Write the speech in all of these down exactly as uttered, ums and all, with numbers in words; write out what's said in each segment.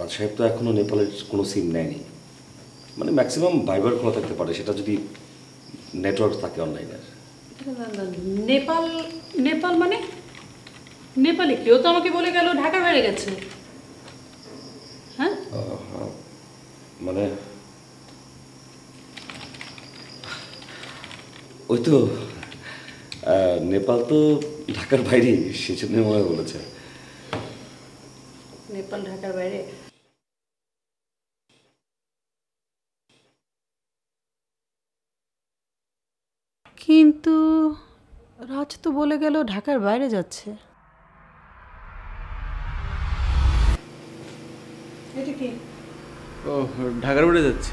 সাহেব তো এখনো নেপালের কোনো সিম নেয়নি, মানে ম্যাক্সিমাম ভাইবার খোলা থাকতে পারে, সেটা যদি নেটওয়ার্ক থাকে অনলাইনে। নেপাল নেপাল মানে নেপালে কেউ তো আমাকে বলে গেল ঢাকার বাইরে গেছে। হ্যাঁ মানে ওই তো নেপাল তো ঢাকার বাইরে, সেজন্য মনে হয় বলেছে। নেপাল ঢাকার বাইরে? কিন্তু রাজ তো বলে গেল ঢাকার বাইরে যাচ্ছে। এটা কি? ও ঢাকার বাইরে যাচ্ছি।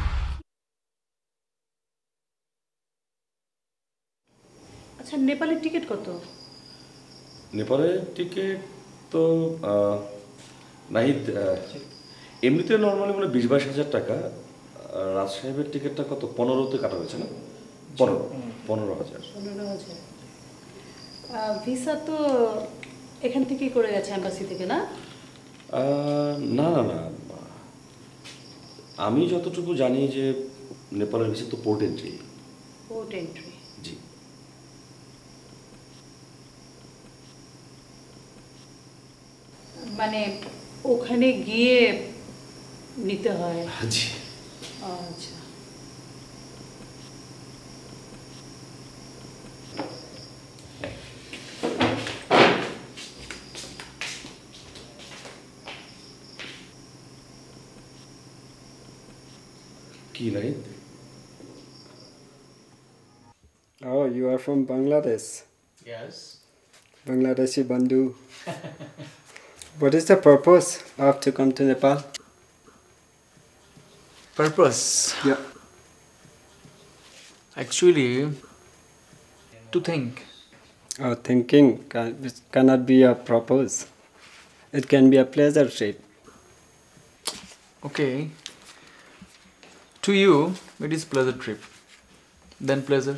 আচ্ছা, নেপালের টিকিট কত? নেপালের টিকিট তো নাহিদ এমনিতে নর্মালি মানে বিশ বাইশ হাজার টাকা। রাজ সাহেবের টিকিটটা কত? পনেরোতে কাটা হয়েছে না? পনেরো পনেরো হাজার পনেরো হাজার ভিসা তো এখান থেকেই করে গেছে, এম্বাসি থেকে না? না না না, আমি যতটুকু জানি যে নেপালের ভিসা তো পোর্ট এন্ট্রি। Port entry? জি। মানে ওখানে গিয়ে নিতে হয়? জি। আচ্ছা। কি Nahid? Oh, you are from Bangladesh? Yes. Bangladeshi Bandhu. What is the purpose of to come to Nepal? Purpose? Yeah. Actually, to think. Oh, thinking can, cannot be a purpose. It can be a pleasure trip. Okay. To you, it is pleasure trip. Then pleasure.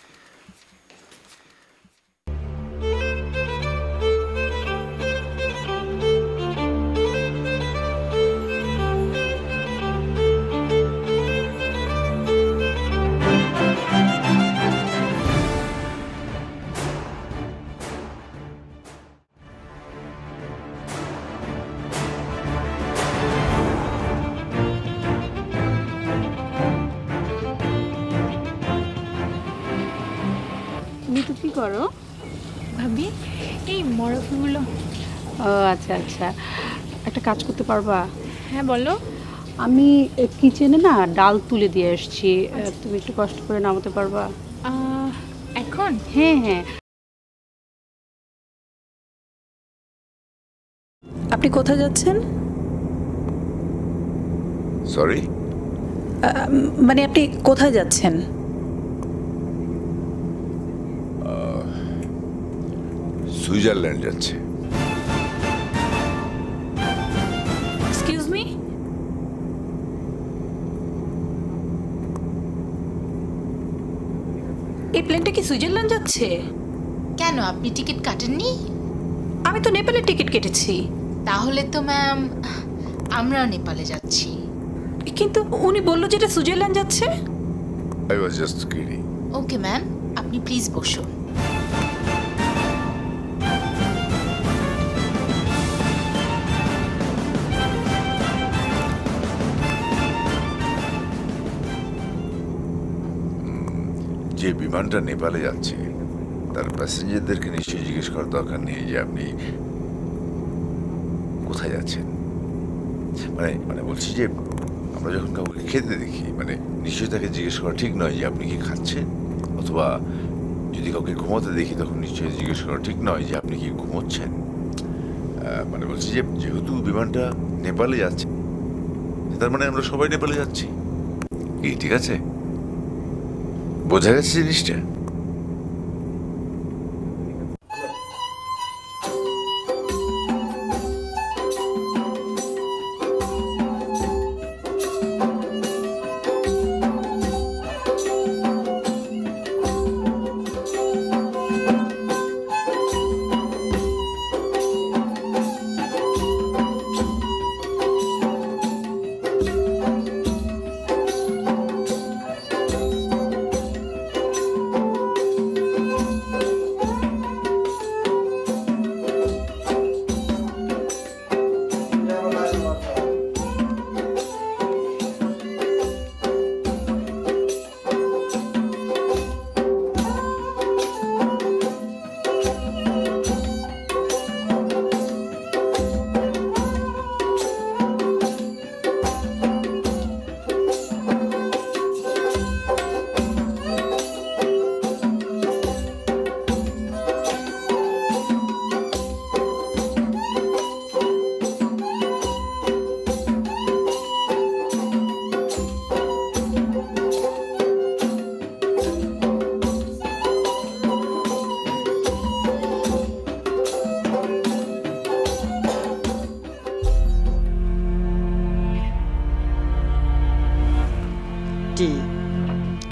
কি করো ভাবি? এই মরা ফুলগুলো। ও আচ্ছা আচ্ছা, একটা কাজ করতে পারবা? হ্যাঁ বলো। আমি কিচেনে না ডাল তুলে দিয়ে আসছি, তুমি একটু কষ্ট করে নামাতে পারবা? এখন? হ্যাঁ হ্যাঁ। আপনি কোথায় যাচ্ছেন? সরি, মানে আপনি কোথায় যাচ্ছেন? সুইজারল্যান্ড যাচ্ছে। এক্সকিউজ মি, এই প্লেনটা কি সুইজারল্যান্ড যাচ্ছে? কেন, আপনি টিকিট কাটেননি? আমি তো নেপালের টিকিট কেটেছি। তাহলে তো ম্যাম আমরাও নেপালে যাচ্ছি। কিন্তু উনি বললো যেটা সুইজারল্যান্ড যাচ্ছে। I was just kidding. Okay ma'am, আপনি প্লিজ বসুন। যে বিমানটা নেপালে যাচ্ছে তার প্যাসেঞ্জারদেরকে নিশ্চয়ই জিজ্ঞেস করার দরকার নেই যে আপনি কোথায় যাচ্ছেন। মানে মানে বলছি যে আমরা যখন কাউকে খেতে দেখি, মানে নিশ্চয়ই তাকে জিজ্ঞেস করা ঠিক নয় যে আপনি কি খাচ্ছেন, অথবা যদি কাউকে ঘুমোতে দেখি তখন নিশ্চয়ই জিজ্ঞেস করা ঠিক নয় যে আপনি কি ঘুমোচ্ছেন। মানে বলছি যে যেহেতু বিমানটা নেপালে যাচ্ছে, তার মানে আমরা সবাই নেপালে যাচ্ছি। কি ঠিক আছে? বোঝা গেছে জিনিসটা?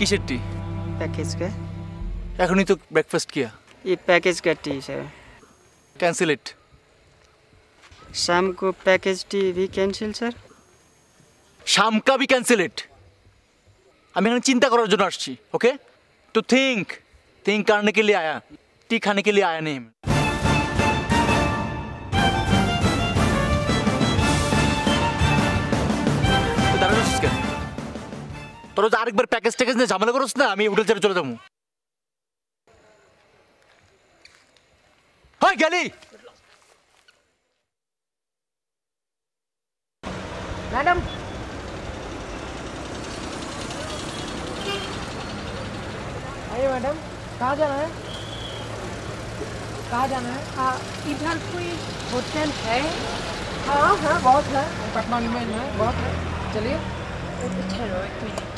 Kisser T? पैकेज का। एखुनी तो ब्रेकफास्ट किया। ये पैकेज का टी सर। Cancel it. शाम को पैकेज टी भी कैंसिल सर। शाम का भी कैंसिल इट। আমি এখানে চিন্তা করার জন্য আসছি, ওকে? টু থিংক, থিংক करने के लिए आया, टी खाने के लिए आया नहीं। তো দাঁড়া আছিস কেন? তোর যে আরেকবার প্যাকেজ ট্যাকেজ নিয়ে ঝামেলা করছিস না, আমি হোটেল ছেড়ে চলে যাবো। হাই গেলি। मैडम आइए मैडम, कहाँ जाना है? कहाँ जाना है? आ, इधर कोई होटल है? हाँ हाँ बहुत है, काठमांडू में है, बहुत है। चलिए। ठहरो एक मिनट।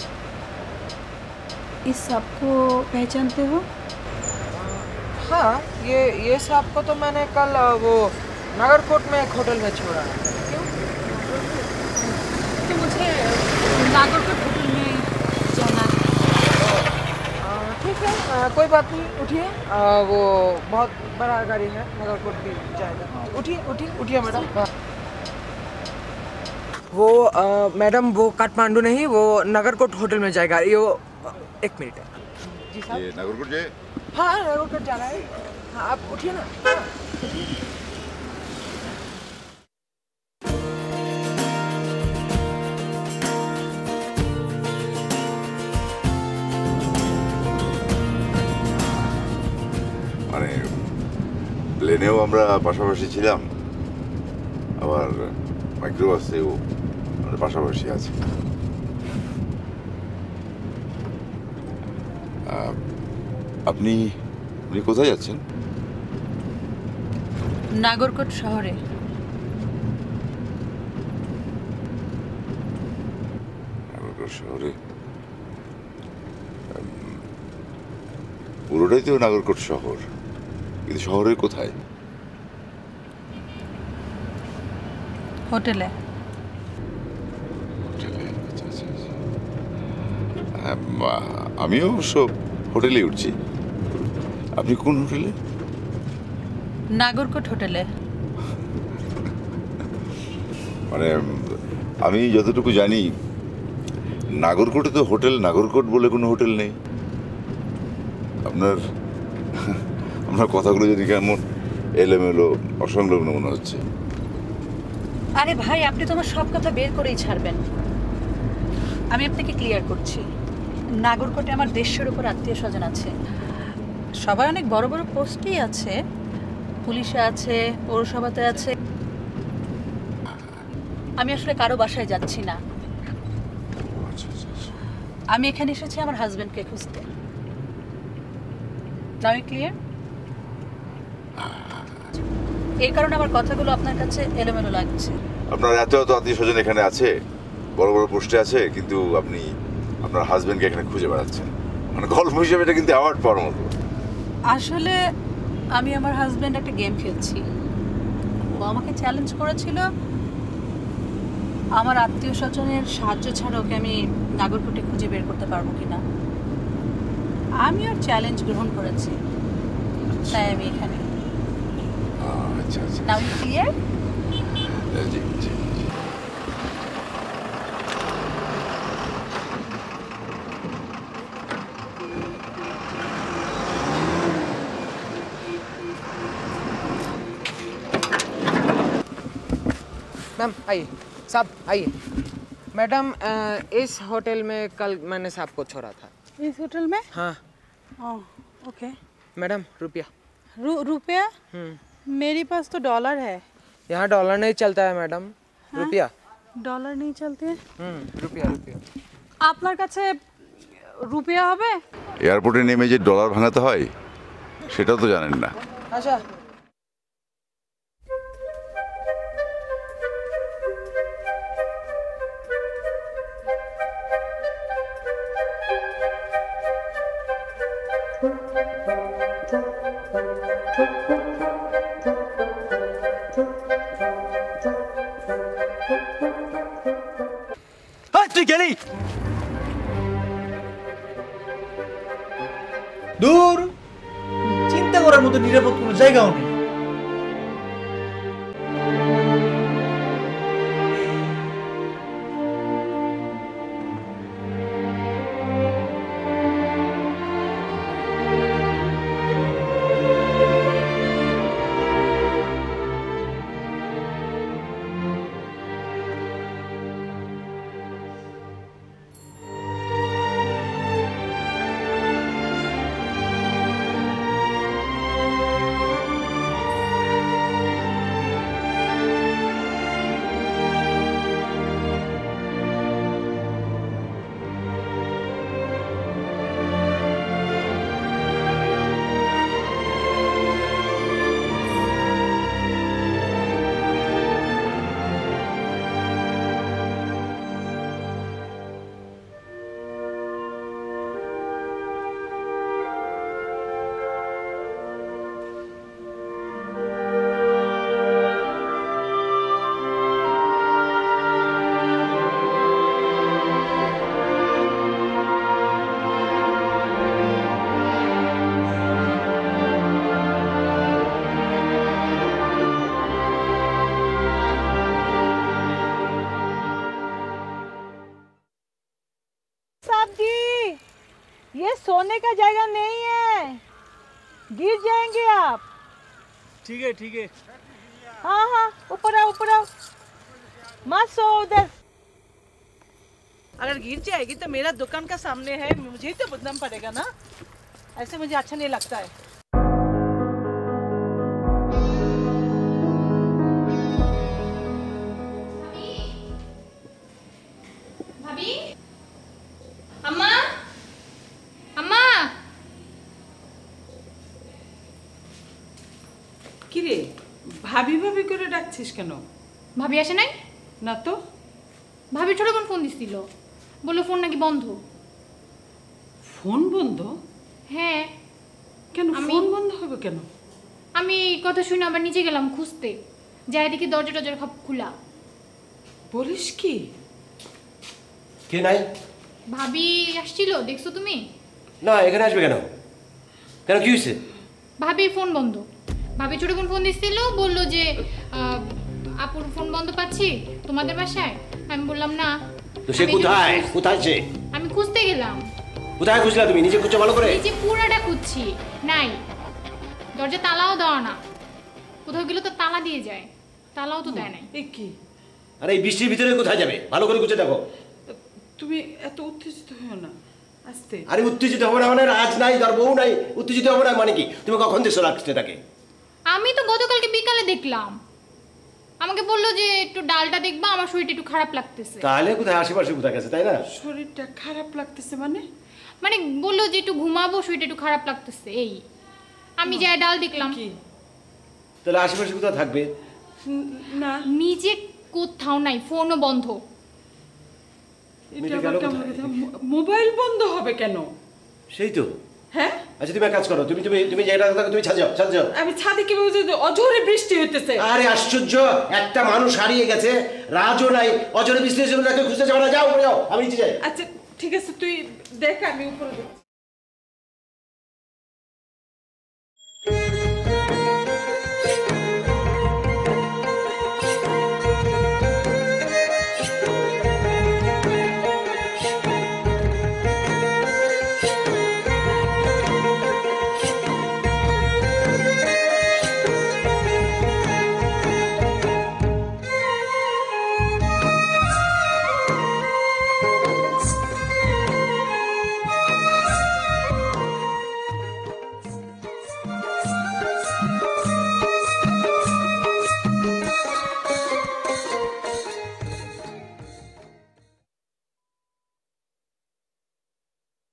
इस सबको पहचानते हो? हाँ, ये ये सब को तो मैंने कल अ, वो नागरकोट में एक होटल में छोड़ा है। तो मुझे नागरकोट होटल में जाना है। अ, ठीक है, अ, कोई बात नहीं, उठिए। अ, वो बहुत बड़ा गाड़ी है, नागरकोट भी जाएगा। उठिए उठिए उठिए मैडम। वो अ, मैडम वो काठमांडू नहीं, वो नागरकोट होटल में जाएगा। ये वो एक मिनट है जी साहब। ये नागरकोट जाए? हाँ नागरकोट जाना है। हाँ आप उठिए ना। हाँ, उठिए। মানে প্লেনেও আমরা পাশাপাশি ছিলাম, আবার মাইক্রোবাসেও আমরা পাশাপাশি আছি। আহ, আপনি আপনি কোথায় যাচ্ছেন? नागरकोट शहरे। নাগরকোট শহরে? উম, পুরোটাই তো নাগরকোট শহর, কিন্তু শহরের কোথায়? होटल है। হোটেলে? আচ্ছা, আচ্ছা, আচ্ছা। আহ, মা- আমিও অবশ্য হোটেলে উঠছি। আপনি কোন হোটেলে? नागरकोट होटल है। মানে উম, আমি যতটুকু জানি নাগরকোটে তো হোটেল নাগরকোট বলে কোনো হোটেল নেই। আপনার আপনার কথাগুলো যদি কেমন এলোমেলো অসংলগ্ন মনে হচ্ছে। আরে ভাই, আপনি তো আমার সব কথা বের করেই ছাড়বেন। আমি আপনাকে ক্লিয়ার করছি, নাগরকোটে আমার দেশের উপর আত্মীয় স্বজন আছে, সবাই অনেক বড় বড় পোস্টেই আছে, পুলিশে আছে, পৌরসভাতে আছে। আমি আসলে কারো বাসায় যাচ্ছি না। আমি এখানে এসেছি আমার হাজবেন্ডকে খুঁজতে। Now clear? এই কারণে আমার কথাগুলো আপনার কাছে এলোমেলো লাগছে। আপনার এত এত আত্মীয় স্বজন এখানে আছে, বড় বড় পোস্টে আছে, কিন্তু আপনি আপনার হাজবেন্ডকে এখানে খুঁজে বেড়াচ্ছেন। মানে গল্প হিসেবে এটা কিন্তু অ্যাওয়ার্ড পাওয়ার মতো। আসলে আমি আমার হাজবেন্ড একটা গেম খেলছি, ও আমাকে চ্যালেঞ্জ করেছিল আমার আত্মীয় স্বজনের সাহায্য ছাড়া ওকে আমি নাগরকোটে খুঁজে বের করতে পারবো কিনা। আমি ওর চ্যালেঞ্জ গ্রহণ করেছি, তাই আমি এখানে। আচ্ছা আচ্ছা, নাও ক্লিয়ার? জি জি। मैम आइए, साहब आइए। मैडम अ, इस होटल में कल मैंने साहब को छोड़ा था। इस होटल में? हाँ ओह ओके। मैडम रुपया। रु, रुपया? मेरे पास तो डॉलर है। यहाँ डॉलर नहीं चलता है मैडम। हाँ? रुपया। डॉलर नहीं चलते? हम्म रुपया रुपया। আপনার কাছে রুপিয়া হবে? এয়ারপোর্টে নেমে যে ডলার ভাঙাতে হয় সেটাও তো জানেন না। अच्छा তুই গেলি? দূর, চিন্তা করার মতো নিরাপদ কোনো জায়গাও নেই। ये सोने का जगह नहीं है, गिर जाएंगे आप। ठीक है ठीक है। हाँ हाँ ऊपर आओ ऊपर आओ, मत सो उधर। अगर गिर जाएगी तो मेरा दुकान का सामने है, मुझे तो बदनाम पड़ेगा ना, ऐसे मुझे अच्छा नहीं लगता है। भाभी, अम्मा, अम्मा। কি রে ভাবি ভাবি করে ডাকছিস কেন? ভাবি আসে নাই? না তো। ভাবি ছোট বোন ফোন দিছিল, বললো ফোন নাকি বন্ধ। ফোন বন্ধ? হ্যাঁ। কেন ফোন বন্ধ হবে কেন? আমি কথা শুনে আবার নিচে গেলাম খুঁজতে, যাই দেখি দরজা টরজার সব খোলা। বলিস কি? কে নাই? ভাবি আসছিল, দেখছো তুমি? না, এখানে আসবে কেন? কেন কি হয়েছে? ভাবির ফোন বন্ধ। ভাবি ছোট বোন ফোন দিছিল, বললো যে আপুর ফোন বন্ধ পাচ্ছি তোমাদের বাসায়। আমি বললাম না। তো সে কোথায়? কোথায় সে? আমি খুঁজতে গেলাম। কোথায় খুঁজলা তুমি? নিচে খুঁজছো ভালো করে? নিচে পুরাটা খুঁজছি, নাই। দরজা তালাও দেওয়া না, কোথাও গেলে তো তালা দিয়ে যায়, তালাও তো দেয় নাই। এ কি? আরে এই বৃষ্টির ভিতরে কোথায় যাবে? ভালো করে খুঁজে দেখো। তুমি এত উত্তেজিত হও না, আস্তে। আরে উত্তেজিত হবে না মানে রাজ নাই, তার বউ নাই, উত্তেজিত হবে না মানে কি? তুমি কখন দেখছো রাজটাকে? আমি তো গতকালকে বিকালে দেখলাম, আমাকে বললো যে একটু ডালটা দেখবা, আমার শরীরটা একটু খারাপ লাগতেছে। তাহলে কোথায় আশেপাশে কোথায় গেছে, তাই না? শরীরটা খারাপ লাগতেছে মানে? মানে বললো যে একটু ঘুমাবো, শরীরটা একটু খারাপ লাগতেছে, এই। আমি যাই ডাল দেখলাম। তাহলে আশেপাশে কোথাও থাকবে না? নিজে কোথাও নাই, ফোনও বন্ধ। মোবাইল বন্ধ হবে কেন? সেই তো। হ্যাঁ আচ্ছা তুমি এক কাজ করো, তুমি তুমি তুমি যেটা থাকো তুমি ছাদ যাও, ছাদ যাও। আমি ছাদে কি বলছি? অঝরে বৃষ্টি হইতেছে। আরে আশ্চর্য, একটা মানুষ হারিয়ে গেছে, রাজও নাই, অজরে বৃষ্টি হচ্ছে, খুঁজতে যাবো না, যাও যাও, আমি নিচে যাই। আচ্ছা ঠিক আছে, তুই দেখ, আমি উপরে